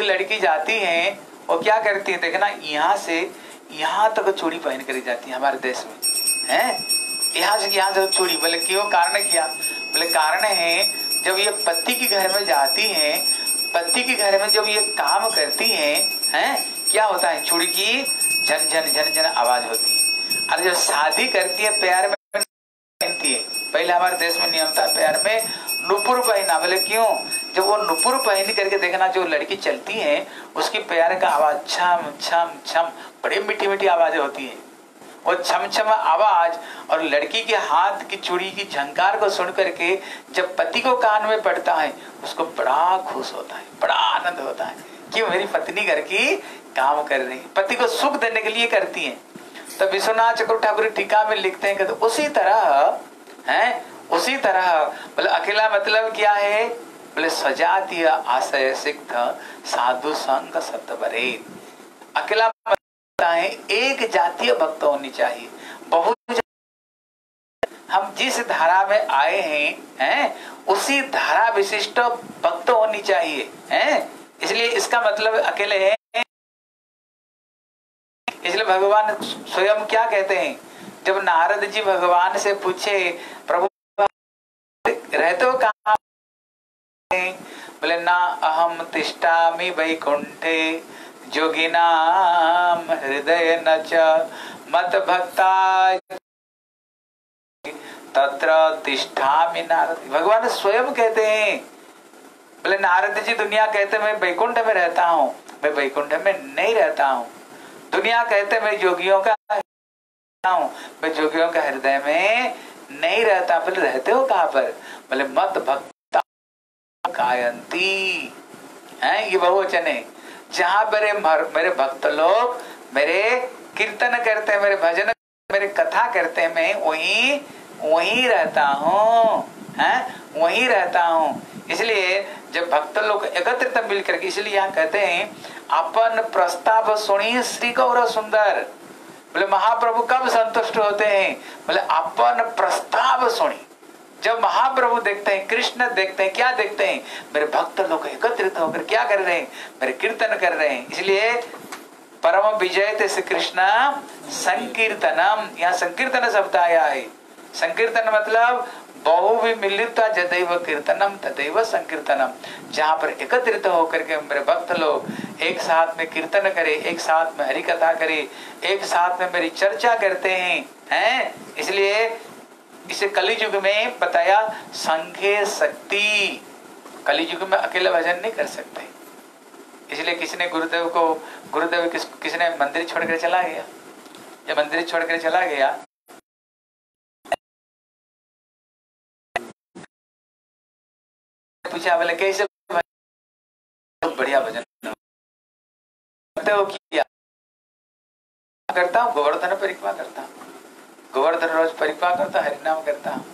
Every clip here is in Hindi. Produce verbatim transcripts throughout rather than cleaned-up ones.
लड़की जाती है वो क्या करती है, देखना यहाँ से यहाँ तक चूड़ी पहन कर जाती है हमारे देश में, हैं यहाँ से यहाँ तक चूड़ी। बोले क्यों, कारण क्या? बोले कारण है जब ये पति के घर में जाती हैं, पति के घर में जब ये काम करती हैं, हैं क्या होता है, चूड़ी की झन झन झन झन आवाज होती है। और जब शादी करती है पैर में पहनती है, पहले हमारे देश में नियम था पैर में नुपुर पहना। बोले क्यों? जब वो नुपुर पहन करके देखना जो लड़की चलती है उसकी पैर का आवाज छम छम छम, बड़ी मीठी मीठी आवाजें होती है। वो छम छम आवाज और लड़की के हाथ की चूड़ी की झंकार को सुन करके जब पति को कान में पड़ता है उसको बड़ा खुश होता है, बड़ा आनंद होता है कि मेरी पत्नी घर की काम कर रही है, पति को सुख देने के लिए करती है। तो विश्वनाथ चक्रवर्ती ठाकुर टीका में लिखते हैं कि तो उसी तरह है, उसी तरह बोले अकेला मतलब क्या है? बोले सजातीय आशय सिद्ध साधु संग सतबरे। अकेला मतलब है एक जातीय भक्त होनी चाहिए, बहुत हम जिस धारा में आए हैं हैं उसी धारा विशिष्ट भक्त होनी चाहिए, हैं इसलिए इसका मतलब अकेले है। इसलिए भगवान स्वयं क्या कहते हैं, जब नारद जी भगवान से पूछे प्रभु रहते हो कहाँ? बोले ना अहम तिष्ठामि वैकुंठे जोगिनाम हृदय न च मत भक्ता तत्र तिष्ठामि नारद। भगवान स्वयं कहते हैं। बोले नारद जी दुनिया कहते मैं वैकुंठ में रहता हूँ, मैं वैकुंठ में नहीं रहता हूँ। दुनिया कहते मैं जोगियों का हूँ, मैं जोगियों का हृदय में नहीं रहता। बोले रहते हो कहाँ पर? बोले मत भक्ता गायंती है, ये बहुवचन है। जहाँ मेरे मेरे भक्त लोग मेरे कीर्तन करते हैं, मेरे भजन मेरे कथा करते हैं, मैं वहीं वहीं रहता हूँ, हैं वहीं रहता हूँ। इसलिए जब भक्त लोग एकत्रित मिल करके, इसलिए यहाँ कहते हैं अपन प्रस्ताव सुनी श्री गौर सुंदर। बोले महाप्रभु कब संतुष्ट होते हैं? बोले अपन प्रस्ताव सुनी। जब महाप्रभु देखते हैं, कृष्ण देखते हैं, क्या देखते हैं? मेरे भक्त लोग एकत्रित होकर क्या कर रहे हैं? मेरे कीर्तन कर रहे हैं। इसलिए परम विजय थे श्री कृष्ण संकीर्तनम, यहाँ संकीर्तन शब्द आया है। संकीर्तन मतलब बहु भी मिलित जदैव कीर्तनम तदैव संकीर्तनम, जहाँ पर एकत्रित होकर के मेरे भक्त लोग एक साथ में कीर्तन करे, एक साथ में हरि कथा करे, एक साथ में मेरी चर्चा करते हैं, हैं इसलिए इसे कलि युग में बताया संघे शक्ति। कलि युग में अकेले भजन नहीं कर सकते, इसलिए किसी ने गुरुदेव को गुरुदेव किस किसी ने मंदिर छोड़कर चला गया। जब मंदिर छोड़कर चला गया पूछा, बोले कैसे? बहुत बढ़िया भजन करते हो। किया करता हूँ, गोवर्धन परिक्रमा करता हूँ, गोवर्धन रोज परिक्रमा करता, हरिनाम करता हूँ।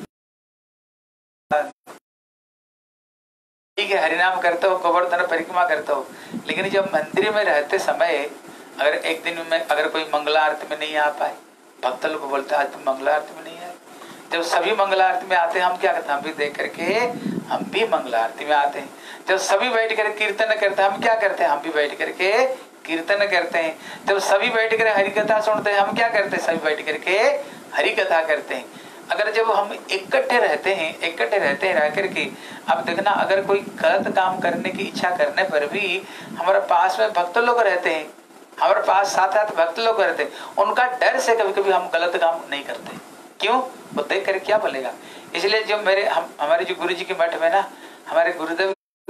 ठीक है, हरिनाम करते हो, गोवर्धन परिक्रमा करते हो, लेकिन जब मंदिर में रहते समय अगर एक दिन में अगर कोई मंगला आरती में नहीं आ पाए, भक्त लोग बोलते आज तुम मंगला आरती में नहीं आए। जब सभी मंगला आरती में आते हैं हम क्या करते हैं? हम भी देख करके हम भी मंगला आरती में आते हैं। जब सभी बैठ कर कीर्तन करते हैं हम क्या करते हैं? हम भी बैठ करके कीर्तन करते हैं। जब सभी बैठ कर हरि कथा सुनते हैं हम क्या करते हैं? सभी बैठ करके हरि कथा करते हैं। अगर जब हम इकट्ठे रहते हैं इकट्ठे रहते हैं रह करके, अब देखना अगर कोई गलत काम करने की इच्छा करने पर भी हमारे पास में भक्त लोग रहते हैं, हमारे पास साथ साथ भक्त लोग रहते हैं, उनका डर से कभी कभी हम गलत काम नहीं करते। क्यों? वो देख कर क्या बोलेगा। इसलिए जो मेरे हम हमारे जो गुरु जी के मठ में ना, हमारे गुरुदेव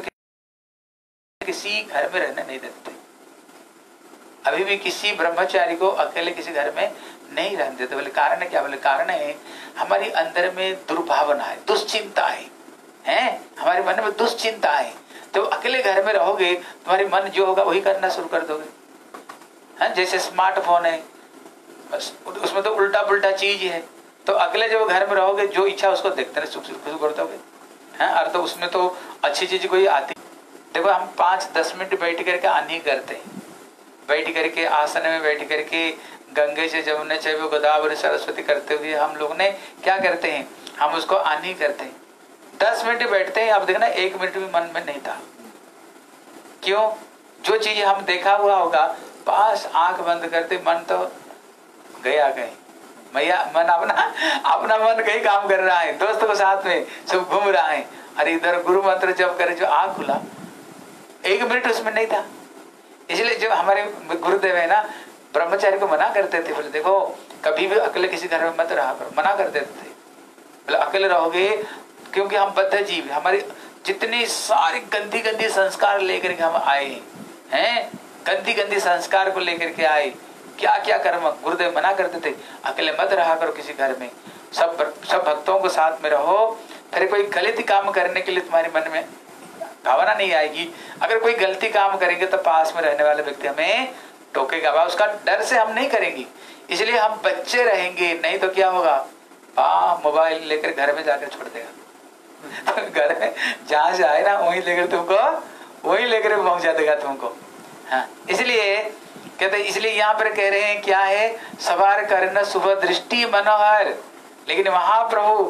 किसी घर में रहने नहीं देते। अभी भी किसी ब्रह्मचारी को अकेले किसी घर में नहीं रहने देते। बोले कारण क्या? बोले कारण है हमारी अंदर में दुर्भावना है, दुश्चिंता है, हैं हमारे मन में दुश्चिंता है। तो अकेले घर में रहोगे तुम्हारी मन जो होगा वही करना शुरू कर दोगे। हैं जैसे स्मार्टफोन है, बस उसमें तो उल्टा पुल्टा चीज है, तो अकेले जब घर में रहोगे जो इच्छा उसको देखते रहे शुरू कर दोगे। हैं और तो उसमें तो अच्छी चीज कोई आती। देखो हम पाँच दस मिनट बैठ करके आनी करते हैं, बैठ करके आसन में बैठ करके गंगे से जमुने से गोदावरी सरस्वती करते हुए हम लोग ने क्या करते हैं? हम उसको आनी करते हैं। दस मिनट बैठते हैं, अब देखना एक मिनट भी मन में नहीं था। क्यों? जो चीज हम देखा हुआ होगा, बस आंख बंद करते मन तो गया कहीं, मैया मन अपना अपना मन कहीं काम कर रहा है, दोस्तों के साथ में सब घूम रहा है, अरे इधर गुरु मंत्र जब करे, जो आंख खुला एक मिनट उसमें नहीं था। इसलिए जो हमारे गुरुदेव है ना, ब्रह्मचारी को मना करते थे, बोले देखो कभी भी अकेले किसी घर में मत रहा करो, मना कर देते थे, बोले अकेले रहोगे क्योंकि हम बद्ध जीव, हमारी जितनी सारी गंदी गंदी संस्कार लेकर के हम आए हैं, गंदी गंदी संस्कार को लेकर के आए, क्या क्या कर्म, गुरुदेव मना करते थे अकेले मत रहा करो किसी घर में, सब सब भक्तों को साथ में रहो, फिर कोई गलत काम करने के लिए तुम्हारे मन में भावना नहीं आएगी। अगर कोई गलती काम करेंगे तो पास में रहने वाले व्यक्ति हमें टोकेगा, उसका डर से हम नहीं करेंगे, इसलिए हम बच्चे रहेंगे, नहीं तो क्या होगा, आ मोबाइल लेकर घर में जाकर छोड़ देगा तो घर में जहां से आए ना वहीं लेकर तुमको वहीं लेकर पहुंचा देगा तुमको। हाँ, इसलिए कहते, इसलिए यहाँ पर कह रहे हैं क्या है, सवार करना शुभ दृष्टि मनोहर, लेकिन महाप्रभु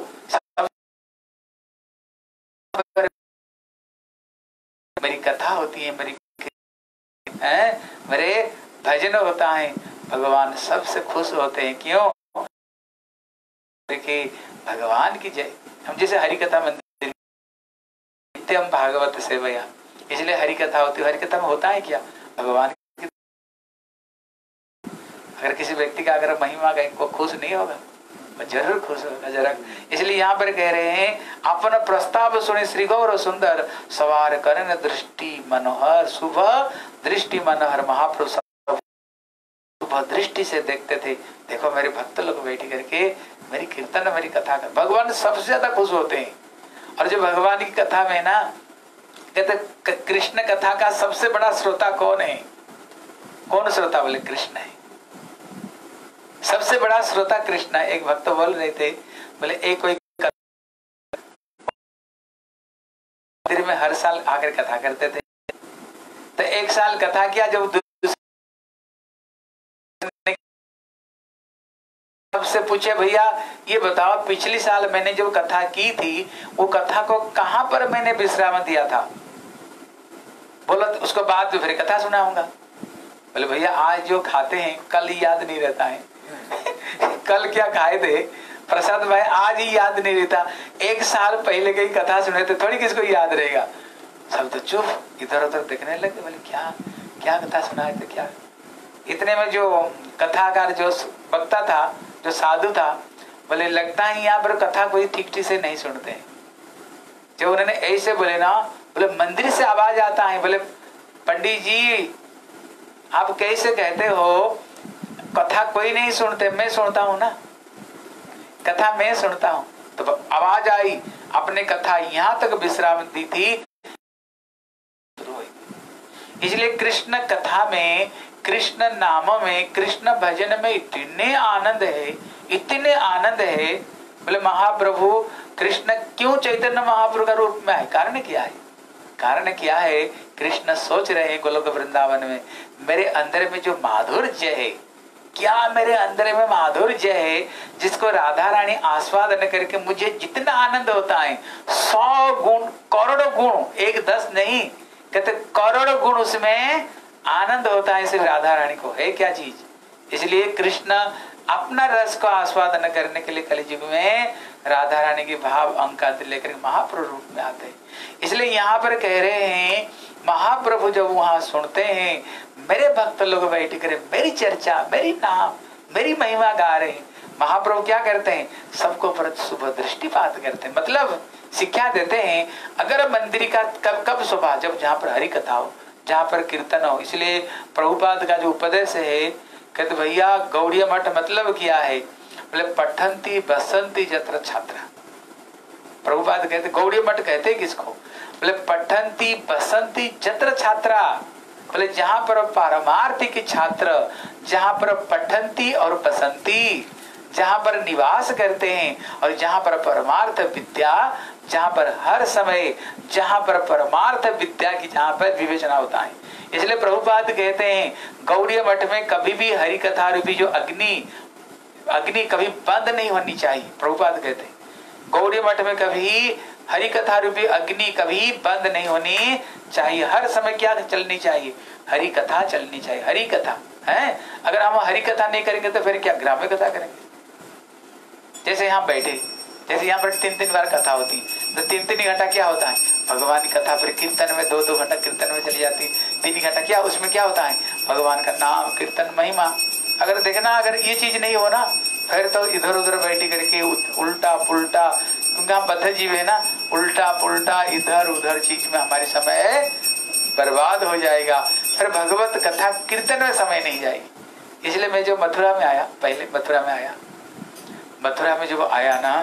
मेरी कथा होती है, मेरी है, मेरे भजन होता है, भगवान सबसे खुश होते हैं। क्यों? देखिए भगवान की जय, हम जैसे हरि कथा मंदिर नित्यम भागवत सेवया, इसलिए हरि कथा होती है। हरि कथा में होता है क्या, भगवान की, अगर किसी व्यक्ति का अगर महिमा गए वो खुश नहीं होगा, वो जरूर खुश होगा जरा। इसलिए यहाँ पर कह रहे हैं, अपन प्रस्ताव सुने श्री गौर सुंदर, सवार करन दृष्टि मनोहर, शुभ दृष्टि मनोहर, महाप्रभु शुभ दृष्टि से देखते थे, देखो मेरे भक्त लोग बैठी करके मेरी कीर्तन मेरी कथा कर, भगवान सबसे ज्यादा खुश होते हैं। और जो भगवान की कथा में ना कहते कृष्ण कथा का सबसे बड़ा श्रोता कौन है, कौन श्रोता, बोले कृष्ण है, सबसे बड़ा श्रोता कृष्ण है। एक भक्त बोल रहे थे, बोले एक कोई मंदिर में हर साल आकर कथा करते थे, तो एक साल कथा किया, जब सबसे पूछे भैया ये बताओ पिछली साल मैंने जो कथा की थी वो कथा को कहां पर मैंने विश्राम दिया था, बोला तो उसको बाद में फिर कथा सुनाऊंगा। बोले भैया आज जो खाते हैं कल याद नहीं रहता है कल क्या खाए थे प्रसाद भाई आज ही याद नहीं रहता, एक साल पहले की कथा सुने तो थोड़ी किसको याद रहेगा। सब तो चुप इधर उधर देखने लगे, बोले क्या क्या कथा सुनाए थे क्या। इतने में जो कथाकार जो वक्ता था, जो साधु था, बोले लगता है यहाँ पर कथा कोई ठीक ठीक से नहीं सुनते हैं। जब उन्होंने ऐसे बोले ना, बोले मंदिर से आवाज आता है, बोले पंडित जी आप कैसे कहते हो कथा कोई नहीं सुनते, मैं सुनता हूँ ना, कथा मैं सुनता हूँ। तो आवाज आई, अपने कथा यहाँ तक विश्राम दी थी। इसलिए कृष्ण कथा में, कृष्ण नाम में, कृष्ण भजन में इतने आनंद है, इतने आनंद है। बोले महाप्रभु कृष्ण क्यों चैतन्य महाप्रभु का रूप में आए, कारण क्या है, कारण क्या है, कृष्ण सोच रहे हैं गोलोक वृंदावन में मेरे अंदर में जो माधुर्य है, क्या मेरे अंदर में माधुर्य है जिसको राधा रानी आस्वादन करके मुझे जितना आनंद होता है, सौ गुण करोड़ों गुण, एक दस नहीं कहते करोड़ों गुण उसमें आनंद होता है। सिर्फ राधा रानी को है क्या चीज। इसलिए कृष्ण अपना रस को आस्वादन करने के लिए कलियुग में राधा रानी के भाव अंक लेकर महाप्रभु रूप में आते हैं। इसलिए यहाँ पर कह रहे हैं महाप्रभु जब वहां सुनते हैं मेरे भक्त लोग बैठ कर मेरी चर्चा, मेरी नाम, मेरी महिमा गा रहे हैं, महाप्रभु क्या करते हैं, सबको पर शुभ दृष्टिपात करते हैं, मतलब शिक्षा देते हैं। अगर मंदिर का कब कब सुबह, जब जहाँ पर हरि कथा हो, जहाँ पर कीर्तन हो। इसलिए प्रभुपाद का जो उपदेश है, कहते भैया गौड़ीय मठ मतलब क्या है, बोले पठंती बसंती जत्र छात्रा। प्रभुपाद कहते गौड़ीय मठ कहते हैं किसको, बोले पठंती बसंती जत्र छात्रा, बोले जहाँ पर पारमार्थिक छात्र, जहाँ पर पठंती और बसंती, जहाँ पर निवास करते हैं, और जहाँ पर परमार्थ विद्या, जहाँ पर हर समय, जहाँ पर परमार्थ विद्या की जहाँ पर विवेचना होता है। इसलिए प्रभुपाद कहते हैं गौड़ीय मठ में कभी भी हरि कथा रूपी जो अग्नि अग्नि कभी बंद नहीं होनी चाहिए। प्रभुपाद कहते हैं गौड़ीय मठ में कभी हरि कथा रूपी अग्नि कभी बंद नहीं होनी चाहिए। हर समय क्या चलनी चाहिए? हरि कथा चलनी चाहिए। हरि कथा है, अगर हम हरि कथा नहीं करेंगे तो फिर क्या ग्राम्य कथा करेंगे? जैसे यहाँ बैठे, जैसे यहाँ पर तीन तीन बार कथा होती, तो तीन तीन घंटा क्या होता है? भगवान की कथा। फिर कीर्तन में दो दो घंटा कीर्तन में चली जाती, तीन घंटा क्या उसमें क्या होता है? भगवान का नाम, कीर्तन, महिमा। अगर देखना, अगर ये चीज नहीं हो ना, फिर तो इधर उधर बैठी करके उल्टा पुल्टा, क्योंकि हम बद्ध जीव है ना, उल्टा पुल्टा इधर उधर चीज में हमारी समय बर्बाद हो जाएगा। फिर भगवत कथा कीर्तन में समय नहीं जाएगी। इसलिए मैं जो मथुरा में आया, पहले मथुरा में आया, मथुरा में जब आया ना,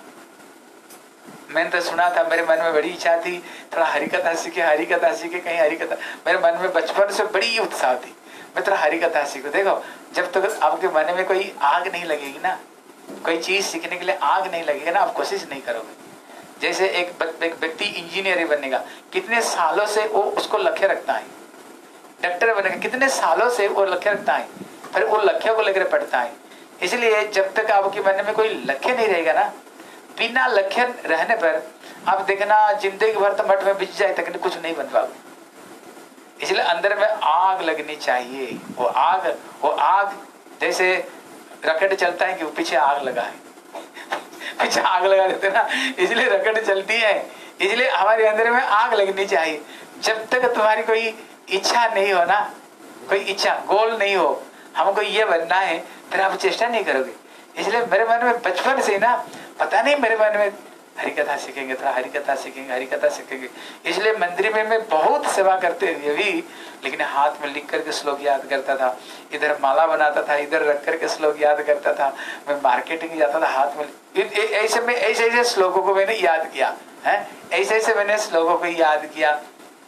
मैंने तो सुना था, मेरे मन में बड़ी इच्छा थी थोड़ा हरि कथा सीखे, हरि कथा सीखे, कहीं हरि कथा। मेरे मन में बचपन से बड़ी उत्साह थी, मैं थोड़ा हरि कथा सीखूं। देखो, जब तक तो आपके मन में कोई आग नहीं लगेगी ना, कोई चीज सीखने के लिए आग नहीं लगेगा ना, आप कोशिश नहीं करोगे। जैसे एक व्यक्ति इंजीनियर बनेगा, कितने सालों से वो उसको लक्ष्य रखता है। डॉक्टर बनेगा, कितने सालों से वो लक्ष्य रखता है, फिर वो लक्ष्य को लेकर पढ़ता है। इसलिए जब तक आपके मन में कोई लक्ष्य नहीं रहेगा ना, बिना लक्ष्य रहने पर आप देखना जिंदगी भर तो मठ में बिछ जाए तक कुछ नहीं बन पाओगे। इसलिए अंदर में आग लगनी चाहिए। वो आग वो आग जैसे रकेट चलता है कि वो पीछे आग लगा है, पीछे आग लगा देते ना, इसलिए रकेट चलती है। इसलिए हमारे अंदर में आग लगनी चाहिए। जब तक तुम्हारी कोई इच्छा नहीं हो ना, कोई इच्छा गोल नहीं हो, हमको ये बनना है, फिर आप चेष्टा नहीं करोगे। इसलिए मेरे मन में बचपन से ना, पता नहीं मेरे मन में हरि कथा सीखेंगे, थोड़ा हरि कथा सीखेंगे, हरि कथा सीखेंगे। इसलिए मंदिर में मैं बहुत सेवा करते हुए भी, लेकिन हाथ में लिख करके श्लोक याद करता था, इधर माला बनाता था, इधर रख करके श्लोक याद करता था। मैं मार्केटिंग जाता था, हाथ में ऐसे में ऐसे ऐसे श्लोकों को मैंने याद किया है, ऐसे ऐसे मैंने श्लोकों को याद किया।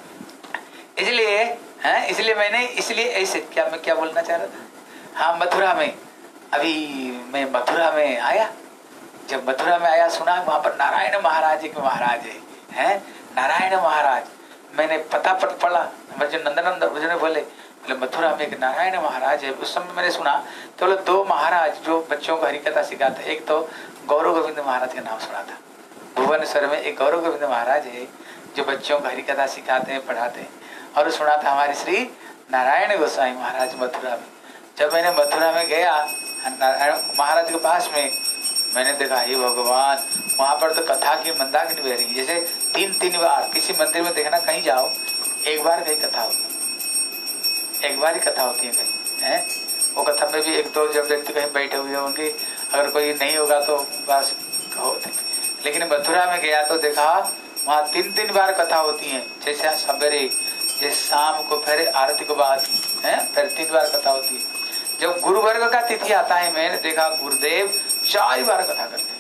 इसलिए है, इसलिए मैंने इसलिए ऐसे क्या मैं क्या बोलना चाह रहा था, हाँ मथुरा में, अभी मैं मथुरा में आया, जब मथुरा में आया सुना वहां पर नारायण महाराज के महाराज है, हैं नारायण महाराज। मैंने पता पट पढ़ा, मुझे नंदनंद मुझे बोले बोले मथुरा में एक नारायण महाराज है। उस समय मैंने सुना तो बोले दो महाराज जो बच्चों को हरिकथा सिखाते, एक तो गौरव गोविंद महाराज का नाम सुना था। भुवनेश्वर में एक गौरव गोविंद महाराज है जो बच्चों को हरिकथा सिखाते हैं, पढ़ाते हैं। और सुना था हमारे श्री नारायण गोसाई महाराज मथुरा में। जब मैंने मथुरा में गया नारायण महाराज के पास में, मैंने देखा हे भगवान, वहां पर तो कथा की मंदाकिनी बह रही। जैसे तीन तीन बार किसी मंदिर में देखना, कहीं जाओ एक बार कहीं कथा होती, एक बार ही कथा होती है कहीं, है वो कथा में भी एक दो जब व्यक्ति कहीं बैठे हुए होंगे, अगर कोई नहीं होगा तो बस होते। लेकिन मथुरा में गया तो देखा वहाँ तीन तीन बार कथा होती है। जैसे सवेरे, जैसे शाम को, फिर आरती के बाद है, फिर तीन बार कथा होती है। जब गुरु वर्ग का तिथि आता है, मैंने देखा गुरुदेव चार बार कथा करते,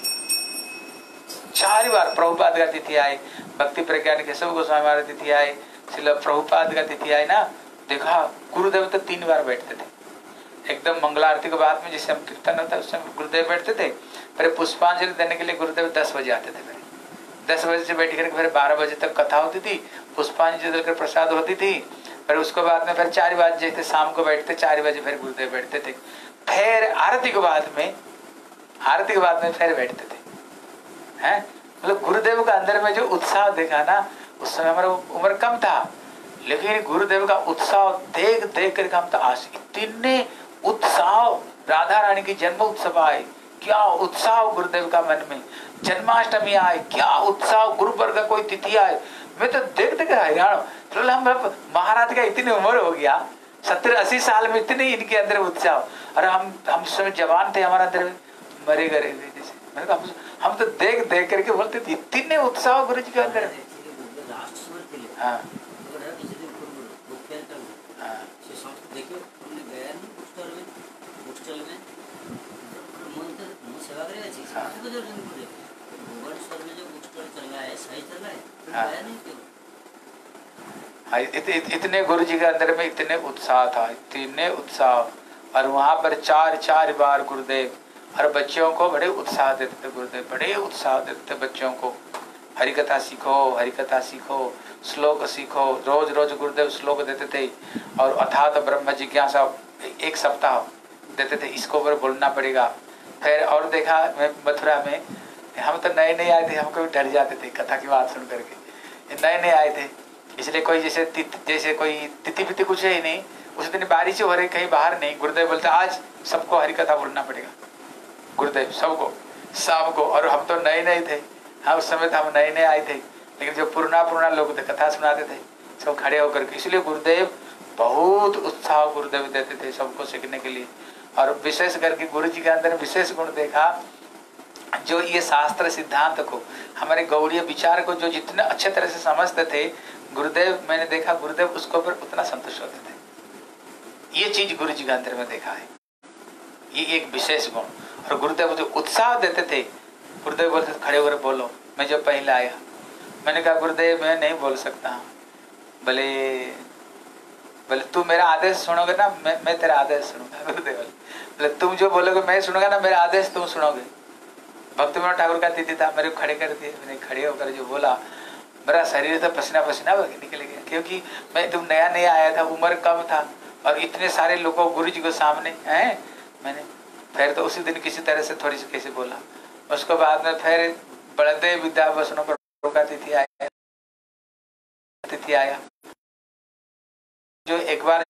चार बार। प्रभुपाद का तिथि आए, भक्ति प्रज्ञान केशव गोस्वामी महाराज तिथि आए, श्रील प्रभुपाद का तिथि आए ना, देखा गुरुदेव तो तीन बार बैठते थे। एकदम मंगला आरती के बाद में जिससे हम कीर्तन होता है उस समय गुरुदेव बैठते थे। फिर पुष्पांजलि देने के लिए गुरुदेव दस बजे आते थे। फिर दस बजे से बैठ कर फिर बारह बजे तक कथा होती थी, पुष्पांजलि देकर प्रसाद होती थी। फिर उसके बाद में फिर चार बजे थे, शाम को बैठते, चार बजे फिर गुरुदेव बैठते थे। फिर आरती के बाद में आरती के बाद में फिर बैठते थे, हैं मतलब गुरुदेव का अंदर में जो उत्साह देखा ना, उस समय हमारा उम्र कम था, लेकिन गुरुदेव का उत्साह देख देख कर हम तो आज इतने उत्साह। राधा रानी की जन्म उत्सव आए, क्या उत्साह गुरुदेव का मन में। जन्माष्टमी आए, क्या उत्साह। गुरु वर्ग का कोई तिथि आए, मैं तो देख देख हैरान। तो हम महाराज का इतनी उम्र हो गया, सत्तर अस्सी साल में इतने इनके अंदर उत्साह। और हम हम समय जवान थे, हमारे अंदर मरे गए जैसे। मैंने कहा हम, हम तो देख देख करके बोलते थे इतने उत्साह गुरु जी के अंदर। हाँ हाँ, इत, इत, इतने गुरु जी के अंदर में इतने उत्साह था, इतने उत्साह। और वहां पर चार चार बार गुरुदेव और बच्चों को बड़े उत्साह देते थे। गुरुदेव बड़े उत्साह देते थे बच्चों को, हरिकथा सीखो, हरिकथा सीखो, श्लोक सीखो। रोज रोज गुरुदेव श्लोक देते थे। और अथात ब्रह्म जिज्ञासा एक सप्ताह देते थे, इसको ऊपर बोलना पड़ेगा। फिर और देखा मैं मथुरा में हम तो नए नए आए थे, हम कभी डर जाते थे कथा की बात सुन करके, नए नए आए थे इसलिए कोई जैसे तित, जैसे कोई तिथि पिति कुछ है ही नहीं। उस दिन बारिश हो रही, कहीं बाहर नहीं। गुरुदेव बोलते आज सबको हरि कथा बोलना पड़ेगा, गुरुदेव सबको शाम को। और हम तो नए नए थे, हाँ उस समय तो हम नए नए आए थे, लेकिन जो पुराना पुराना लोग थे कथा सुनाते थे सब खड़े होकर के। इसलिए गुरुदेव बहुत उत्साह गुरुदेव देते थे सबको सीखने के लिए। और विशेष करके गुरु जी के अंदर विशेष गुण देखा, जो ये शास्त्र सिद्धांत को, हमारे गौड़ीय विचार को जो जितने अच्छे तरह से समझते थे गुरुदेव, मैंने देखा गुरुदेव उसको ऊपर उतना संतुष्ट होते थे। ये चीज गुरु जी के अंदर में देखा है, ये एक विशेष गुण। और गुरुदेव जो उत्साह देते थे, गुरुदेव बोलते थे खड़े होकर बोलो। मैं जब पहले आया मैंने कहा गुरुदेव मैं नहीं बोल सकता। भले बोले तू मेरा आदेश सुनोगे ना, मैं मैं तेरा आदेश सुनूंगा। गुरुदेव बोले तुम जो बोलोगे मैं सुनूंगा ना, मेरा आदेश तुम सुनोगे। भक्ति विनोद ठाकुर का तिथि था, मेरे को खड़े कर दिए। मैंने खड़े होकर जो बोला, मेरा शरीर तो पसीना पसीना निकल गया, क्योंकि मैं तुम नया नया आया था, उम्र कम था और इतने सारे लोगों गुरु जी को सामने हैं। मैंने फिर तो उसी दिन किसी तरह से थोड़ी सी कैसे बोला। उसके बाद में फिर बड़े विद्याभूषणों का तिथि आया तिथि आया जो एक बार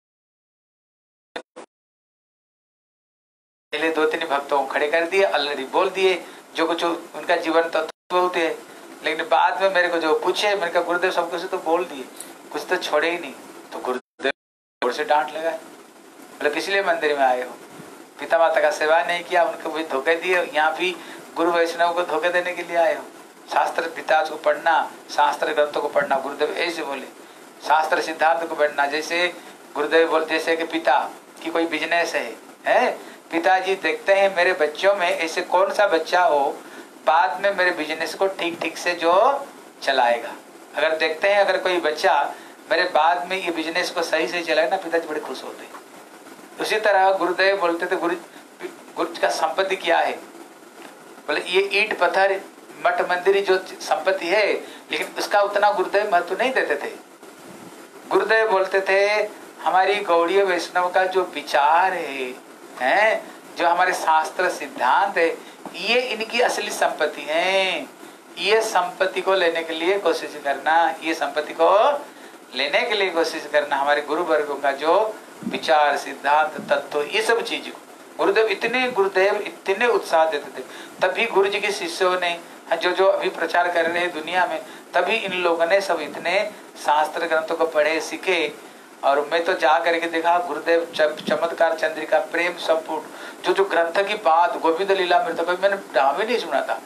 पहले दो तीन भक्तों को खड़े कर दिए, ऑलरेडी बोल दिए जो कुछ उनका जीवन तत्व होते हैं। लेकिन बाद में मेरे को जो पूछे, मैंने कहा गुरुदेव सब कुछ तो बोल दिए, कुछ तो छोड़े ही नहीं। तो गुरुदेव जोर से डांट लगा, बोले किस लिए मंदिर में आए हो? पिता माता का सेवा नहीं किया, उनको भी धोखे दिए, यहाँ भी गुरु वैष्णव को धोखे देने के लिए आए हो। शास्त्र पिता को पढ़ना, शास्त्र ग्रंथों को पढ़ना, गुरुदेव ऐसे बोले। शास्त्र सिद्धांत को पढ़ना, जैसे गुरुदेव बोलते जैसे कि पिता की कोई बिजनेस है, है? पिताजी देखते हैं मेरे बच्चों में ऐसे कौन सा बच्चा हो बाद में मेरे बिजनेस को ठीक ठीक से जो चलाएगा। अगर देखते हैं अगर कोई बच्चा मेरे बाद में ये बिजनेस को सही से चलाएगा ना, पिताजी बड़े खुश होते हैं। उसी तरह गुरुदेव बोलते थे गुरु गुरु का संपत्ति क्या है? बोले ये ईंट पत्थर मठ मंदिर जो संपत्ति है, लेकिन उसका उतना गुरुदेव महत्व नहीं देते थे। गुरुदेव बोलते थे हमारी गौड़ीय वैष्णव का जो विचार है, हैं, जो हमारे शास्त्र सिद्धांत है, ये इनकी असली संपत्ति है। ये संपत्ति को लेने के लिए कोशिश करना, ये संपत्ति को लेने के लिए कोशिश करना। हमारे गुरु वर्गों का जो विचार सिद्धांत तत्व, ये सब चीज को गुरुदेव इतने गुरुदेव इतने उत्साह देते थे। तभी गुरु जी के शिष्यों ने जो जो अभी प्रचार कर रहे हैं दुनिया में, तभी इन लोगों ने सब इतने शास्त्र ग्रंथों को पढ़े सीखे। और मैं तो जा करके देखा गुरुदेव चमत्कार चंद्रिका प्रेम संपुट जो जो ग्रंथ की बात, गोविंद लीला में तो कभी मैंने नाम ही नहीं सुना था,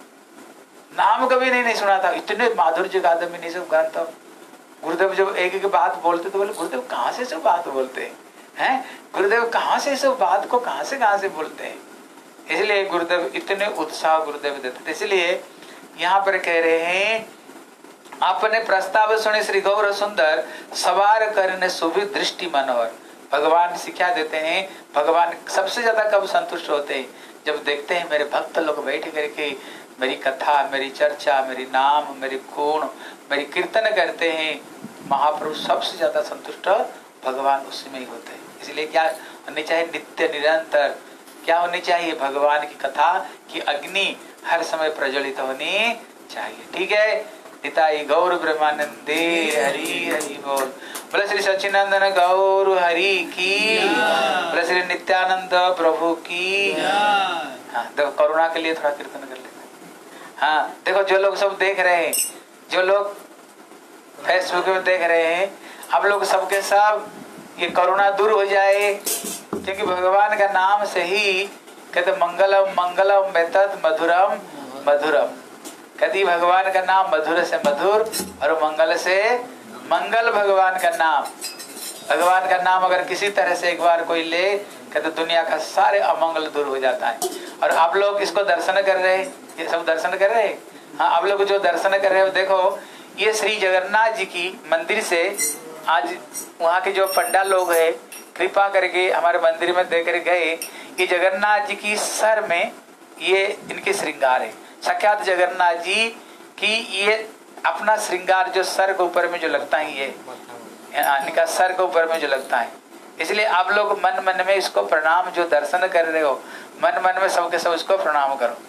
नाम कभी नहीं, नहीं सुना था। इतने माधुर्य गाथा में नहीं सब ग्रंथ। गुरुदेव जब एक एक बात बोलते तो बोले गुरुदेव कहाँ से सब बात बोलते हैं, हैं? गुरुदेव कहाँ से सब बात को कहाँ से कहाँ से बोलते हैं। इसलिए गुरुदेव इतने उत्साह गुरुदेव देते थे। इसलिए यहाँ पर कह रहे हैं आपने प्रस्ताव सुने श्री गौर सुंदर सवार करने सुभी दृष्टि मनोहर। भगवान शिक्षा देते हैं, भगवान सबसे ज्यादा कब संतुष्ट होते हैं? जब देखते हैं मेरे भक्त लोग बैठ करके मेरी कथा, मेरी चर्चा, मेरी नाम, मेरी गुण, मेरी कीर्तन करते हैं। महाप्रभु सबसे ज्यादा संतुष्ट भगवान उसी में ही होते हैं। इसलिए क्या होनी चाहिए? नित्य निरंतर क्या होनी चाहिए? भगवान की कथा की अग्नि हर समय प्रज्वलित होनी चाहिए। ठीक है, निताई गौर ब्रह्मानंदे हरि हरि बोल। बोले श्री सच्चिदानंद गौर हरि की, बोले श्री नित्यानंद प्रभु की। हाँ, देखो करुणा के लिए थोड़ा कीर्तन कर लेते। हाँ देखो जो लोग सब देख रहे हैं, जो लोग फेसबुक में देख रहे हैं, आप लोग सबके सब ये करुणा दूर हो जाए, क्योंकि भगवान का नाम से ही कहते मंगलम मंगलम मेतद मधुरम मधुरम। कहती भगवान का नाम मधुर से मधुर और मंगल से मंगल। भगवान का नाम, भगवान का नाम अगर किसी तरह से एक बार कोई ले, कहते दुनिया का सारे अमंगल दूर हो जाता है। और आप लोग इसको दर्शन कर रहे हैं, ये सब दर्शन कर रहे हैं। हाँ, आप लोग जो दर्शन कर रहे हो, देखो ये श्री जगन्नाथ जी की मंदिर से आज वहाँ के जो पंडा लोग है कृपा करके हमारे मंदिर में देकर गए। ये जगन्नाथ जी की सर में ये इनके श्रृंगार है। साक्षात जगन्नाथ जी की ये अपना श्रृंगार जो सर के ऊपर में जो लगता है, ये इनका सर के ऊपर में जो लगता है। इसलिए आप लोग मन मन में इसको प्रणाम, जो दर्शन कर रहे हो मन मन में सबके सब इसको प्रणाम करो।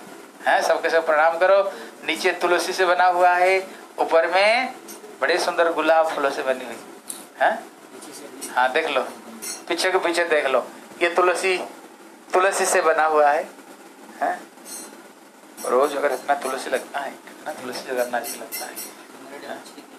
है, सबके सब प्रणाम करो। नीचे तुलसी से बना हुआ है, ऊपर में बड़े सुंदर गुलाब फूलों से बनी हुई है। हाँ देख लो, पीछे के पीछे देख लो, ये तुलसी तुलसी से बना हुआ है, है? रोज अगर इतना तुलसी लगता है, कितना तुलसी जगरना अच्छा लगता है।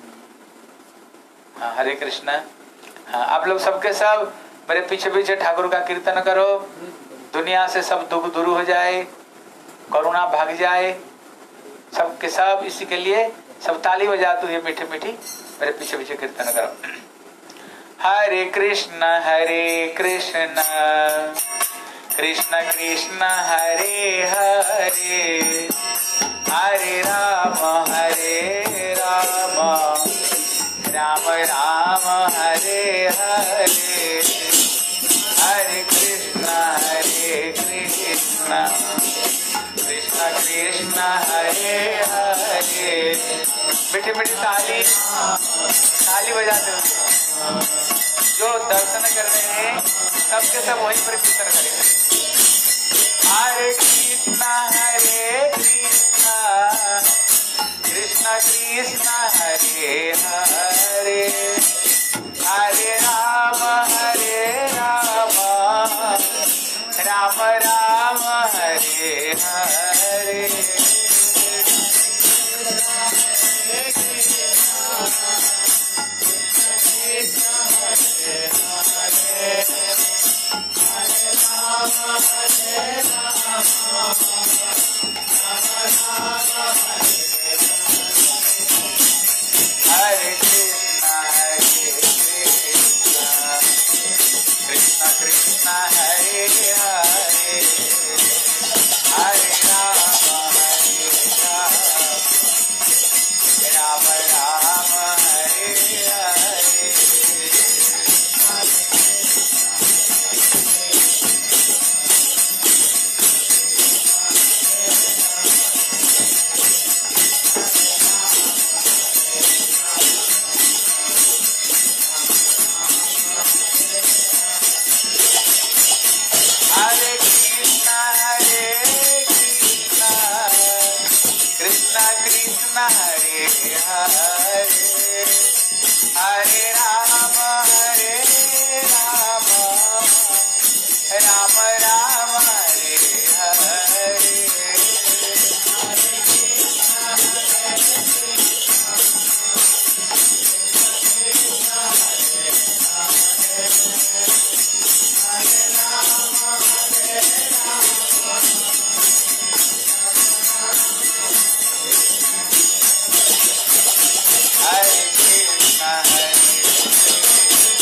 हाँ हरे कृष्णा। हाँ आप लोग सबके सब मेरे पीछे पीछे ठाकुर का कीर्तन करो, दुनिया से सब दुख दूर हो जाए, करुणा भाग जाए, सबके सब इसी के लिए सब ताली बजाते हुए मीठी मीठी मेरे पीछे पीछे कीर्तन करो। हरे कृष्ण हरे कृष्ण कृष्ण कृष्ण हरे हरे, हरे राम हरे राम राम राम हरे हरे, हरे कृष्ण हरे कृष्ण कृष्ण कृष्ण हरे हरे। मीठी मीठी ताली ताली बजाते हुए जो दर्शन कर रहे हैं सबके सब वहीं पर कीर्तन करेंगे। हरे कृष्ण हरे कृष्ण कृष्ण कृष्ण हरे हरे, हरे राम हरे राम राम राम हरे हरे। हरे कृष्ण हरे कृष्ण कृष्ण कृष्ण हरे हरे, हरे राम हरे राम राम राम हरे हरे। हरे कृष्ण हरे कृष्ण कृष्ण कृष्ण हरे हरे, हरे राम हरे राम राम राम हरे हरे। हरे कृष्ण हरे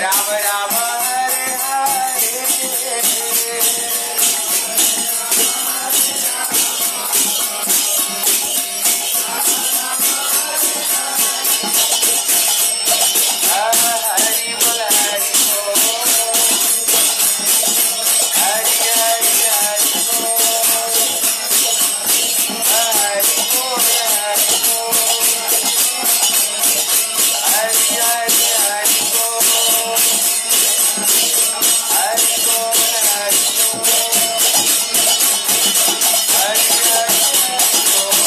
राम राम हरे हरे हरि बोल हरि बोल हरि हरि हरि बोल हरि बोल हरि बोल हरि हरि हरि बोल हरि बोल हरि बोल हरि हरि हरि बोल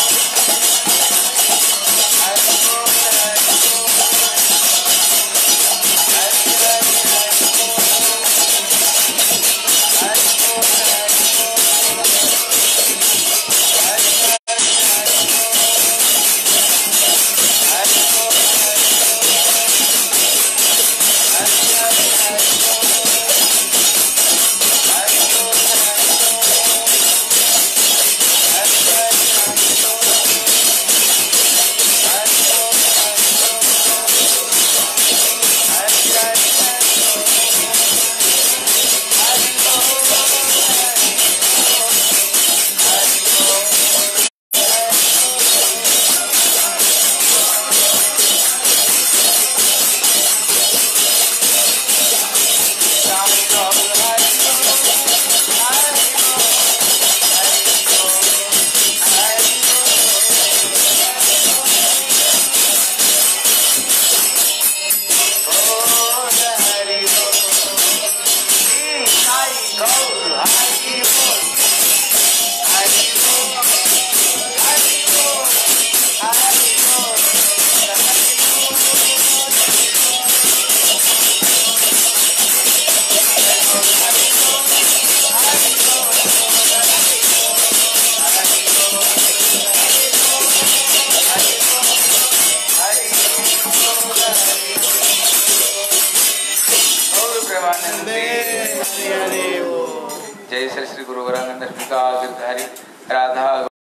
हरि बोल हरि जय श्री श्री गुरु वरानंद राधा